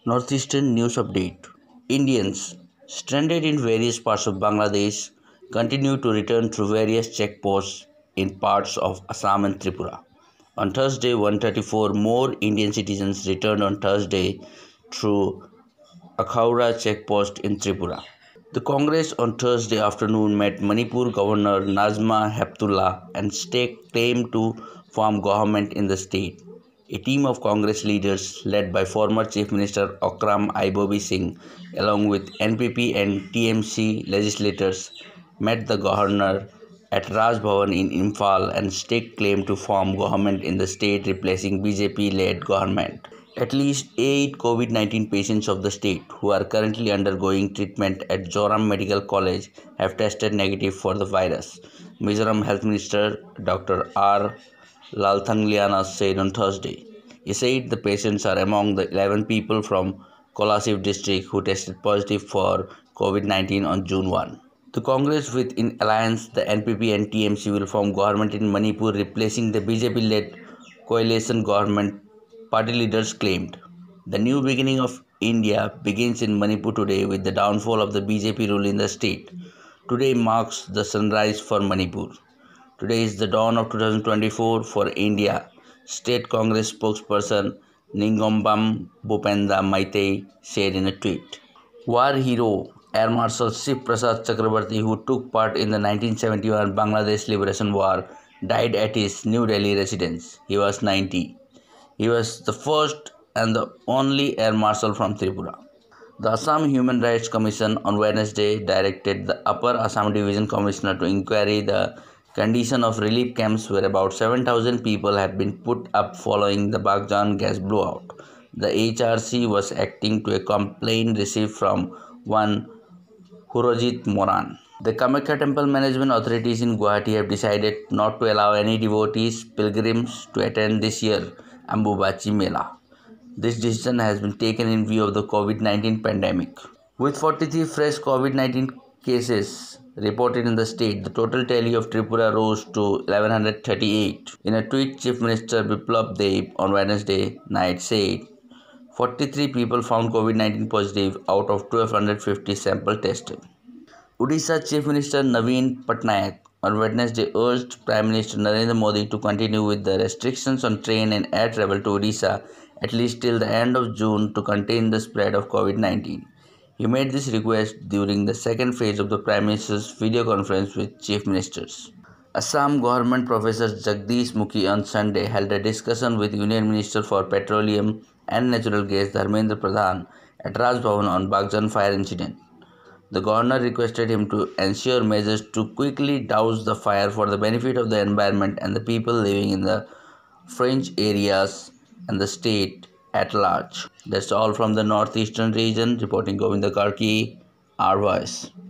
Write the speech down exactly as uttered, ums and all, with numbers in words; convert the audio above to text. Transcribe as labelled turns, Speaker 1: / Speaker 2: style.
Speaker 1: Northeastern News Update. Indians stranded in various parts of Bangladesh continue to return through various checkposts in parts of Assam and Tripura. On Thursday, one hundred thirty-four more Indian citizens returned on Thursday through Akhaura checkpost in Tripura. The Congress on Thursday afternoon met Manipur Governor Nazma Heptullah and staked claim to form government in the state. A team of Congress leaders led by former Chief Minister Akram Ibobi Singh along with N P P and T M C legislators met the governor at Raj Bhavan in Imphal and staked claim to form government in the state replacing B J P-led government. At least eight COVID nineteen patients of the state who are currently undergoing treatment at Joram Medical College have tested negative for the virus. Mizoram Health Minister Doctor R. Lalthangliana said on Thursday. He said the patients are among the eleven people from Kolasif district who tested positive for COVID nineteen on June first. The Congress with in alliance the N P P and T M C will form government in Manipur replacing the B J P-led coalition government, party leaders claimed. The new beginning of India begins in Manipur today with the downfall of the B J P rule in the state. Today marks the sunrise for Manipur. Today is the dawn of two thousand twenty-four for India, State Congress spokesperson Ningombam Bhupenda Maitei said in a tweet. War hero Air Marshal Shiv Prasad Chakrabarti, who took part in the nineteen seventy-one Bangladesh Liberation War, died at his New Delhi residence. He was ninety. He was the first and the only Air Marshal from Tripura. The Assam Human Rights Commission on Wednesday directed the Upper Assam Division Commissioner to inquire the condition of relief camps where about seven thousand people had been put up following the Bagjan gas blowout. The H R C was acting to a complaint received from one Hurojit Moran. The Kamakya Temple Management Authorities in Guwahati have decided not to allow any devotees, pilgrims to attend this year Ambubachi Mela. This decision has been taken in view of the COVID nineteen pandemic. With forty-three fresh COVID nineteen cases reported in the state, the total tally of Tripura rose to eleven thirty-eight. In a tweet, Chief Minister Biplab Deb on Wednesday night said, forty-three people found COVID nineteen positive out of twelve fifty samples tested. Odisha Chief Minister Naveen Patnaik on Wednesday urged Prime Minister Narendra Modi to continue with the restrictions on train and air travel to Odisha at least till the end of June to contain the spread of COVID nineteen. He made this request during the second phase of the Prime Minister's video conference with Chief Ministers. Assam Government Professor Jagdish Mukhi on Sunday held a discussion with Union Minister for Petroleum and Natural Gas Dharmendra Pradhan at Raj Bhavan on Bagjan fire incident. The governor requested him to ensure measures to quickly douse the fire for the benefit of the environment and the people living in the fringe areas and the state at large. That's all from the northeastern region. Reporting Govinda Karki, our voice.